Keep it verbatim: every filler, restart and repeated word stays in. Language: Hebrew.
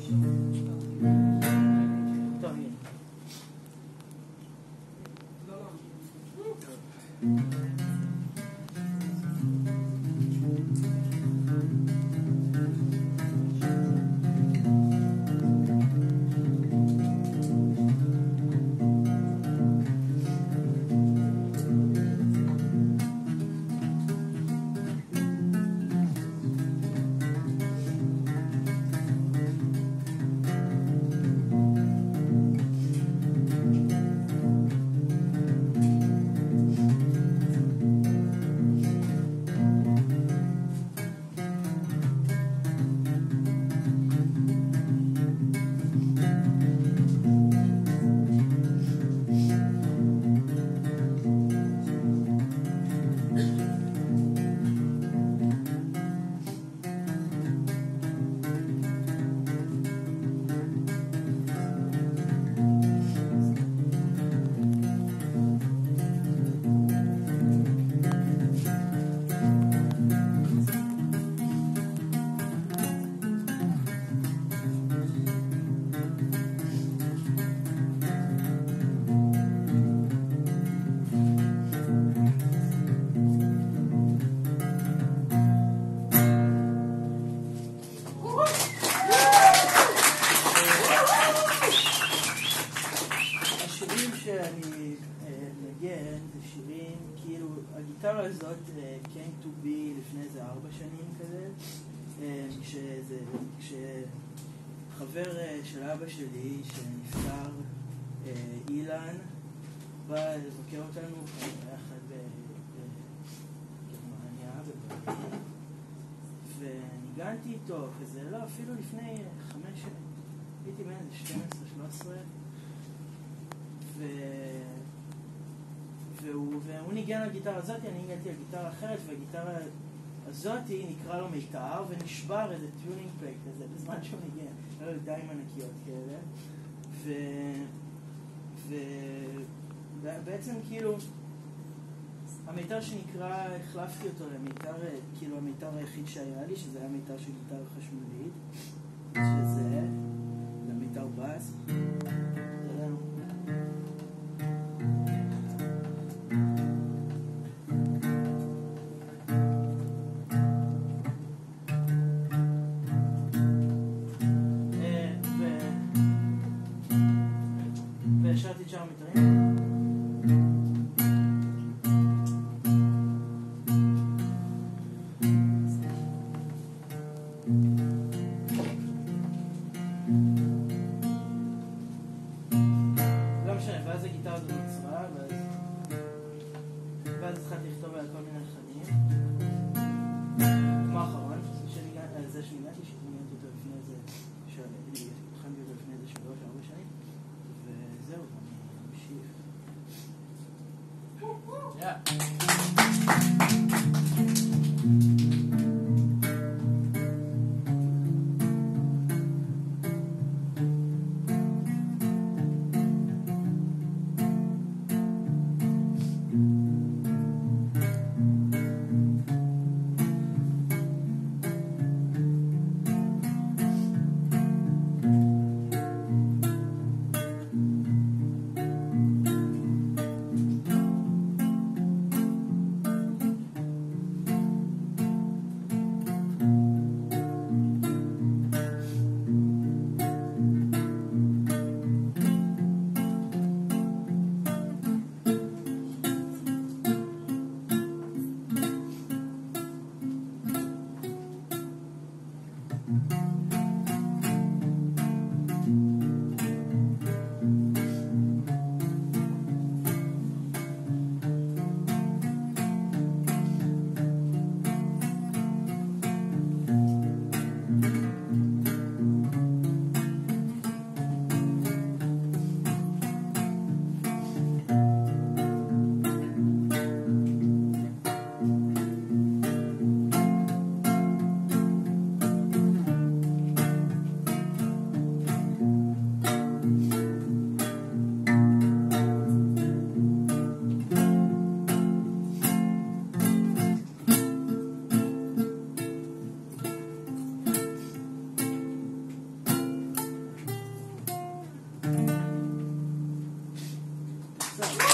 הגיטרה הזאת came to be לפני איזה ארבע שנים כזה, כשחבר של אבא שלי שנפטר, אילן, בא לבקר אותנו ביחד בגרמניה בברלין, וניגנתי איתו, וזה לא, אפילו לפני חמש שנים, הייתי בן שתים עשרה שלוש עשרה, ו... והוא, והוא ניגן על הגיטרה הזאת, אני ניגנתי על גיטרה אחרת, והגיטרה הזאת נקרא לו מיתר, ונשבר איזה טיונינג פק כזה בזמן שהוא ניגן, היה לו ידיים ענקיות כאלה, ו... ובעצם כאילו המיתר שנקרא, החלפתי אותו למיתר, כאילו המיתר היחיד שהיה לי, שזה היה מיתר של גיטרה חשמלית, שזה, זה מיתר בס, סתם.